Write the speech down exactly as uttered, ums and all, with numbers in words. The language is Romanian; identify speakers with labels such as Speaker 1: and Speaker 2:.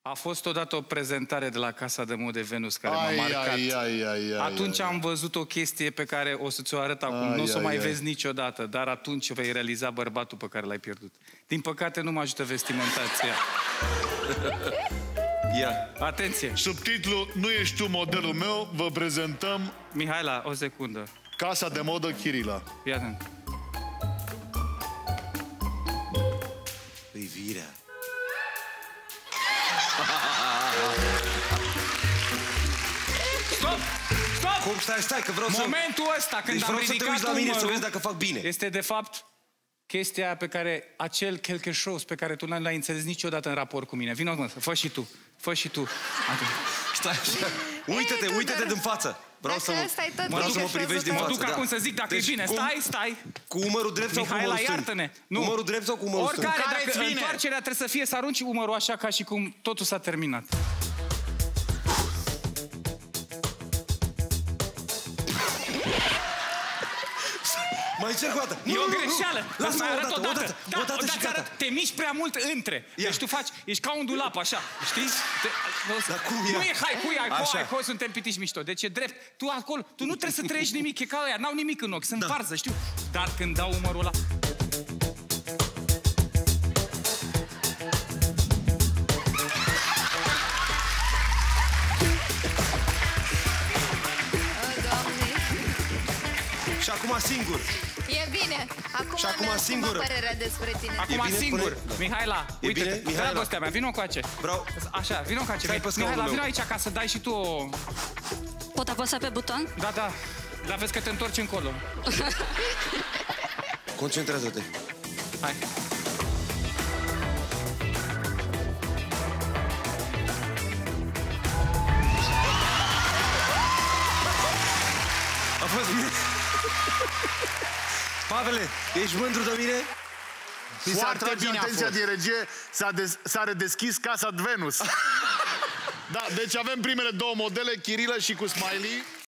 Speaker 1: A fost odată o prezentare de la Casa de Mode Venus care m-a marcat.
Speaker 2: Ai, ai, ai, ai,
Speaker 1: atunci
Speaker 2: ai,
Speaker 1: am văzut o chestie pe care o să ți-o arăt acum. Nu o să o mai ai. vezi niciodată, dar atunci vei realiza bărbatul pe care l-ai pierdut. Din păcate nu mă ajută vestimentația.
Speaker 3: Ia.
Speaker 1: Atenție!
Speaker 2: Subtitlul: Nu ești tu modelul meu, vă prezentăm...
Speaker 1: Mihaela, o secundă.
Speaker 2: Casa de modă Chirila.
Speaker 1: Fii atent.
Speaker 3: Privirea.
Speaker 1: Stop! Stop!
Speaker 3: Cum? Stai, stai, că vreau să...
Speaker 1: Momentul ăsta, când
Speaker 3: deci
Speaker 1: am
Speaker 3: vreau să te
Speaker 1: ridicat
Speaker 3: uiți la mine,
Speaker 1: umărul,
Speaker 3: să vezi dacă fac bine.
Speaker 1: este de fapt chestia pe care, acel quelque chose pe care tu nu l-ai înțeles niciodată în raport cu mine. Vino, mă, fă și tu. Fă și tu.
Speaker 3: Stai așa. Uită-te, uită-te din față. Vreau să mă, vreau să mă privești din față.
Speaker 1: Mă duc acum să zic dacă e bine. Stai, stai.
Speaker 3: Cu umărul drept sau cu umărul stâng?
Speaker 1: iartă-ne.
Speaker 3: Cu umărul drept sau cu umărul stâng?
Speaker 1: Oricare, dacă întoarcerea trebuie să fie să arunci umărul așa ca și cum totul s-a terminat.
Speaker 3: Mai încerc o dată.
Speaker 1: E o greșeală.
Speaker 3: Lasă-mă
Speaker 1: o
Speaker 3: dată, o dată,
Speaker 1: da,
Speaker 3: o dată și gata.
Speaker 1: Te miști prea mult între. Deci tu faci, ești ca un dulap, așa, știi?
Speaker 3: Dar cum e?
Speaker 1: Nu e hai, cui ai, hai, hai, suntem pitiși mișto. Deci e drept. Tu acolo, tu nu trebuie să trăiești nimic, e ca ăia, n-au nimic în ochi, sunt varză, știu? Dar când dau umărul ăla...
Speaker 3: Și acum singur.
Speaker 4: E bine. Acum
Speaker 3: și acum singur.
Speaker 4: părerea despre tine.
Speaker 1: Acum
Speaker 3: bine,
Speaker 1: singur.
Speaker 3: Pune...
Speaker 1: Mihaela, uite-te. Dragostea mea, vino coace.
Speaker 3: Vreau...
Speaker 1: Așa, vino coace. Mihaela, vino aici ca să dai și tu o...
Speaker 5: Pot apăsa pe buton?
Speaker 1: Da, da. Dar vezi că te întorci încolo.
Speaker 3: Concentrează-te.
Speaker 1: Hai.
Speaker 3: A fost bine. Pavele, ești mândru de mine?
Speaker 2: Foarte bine, atenția din regie, s-a redeschis Casa de Venus. Da, deci avem primele două modele, Chirila și cu Smiley.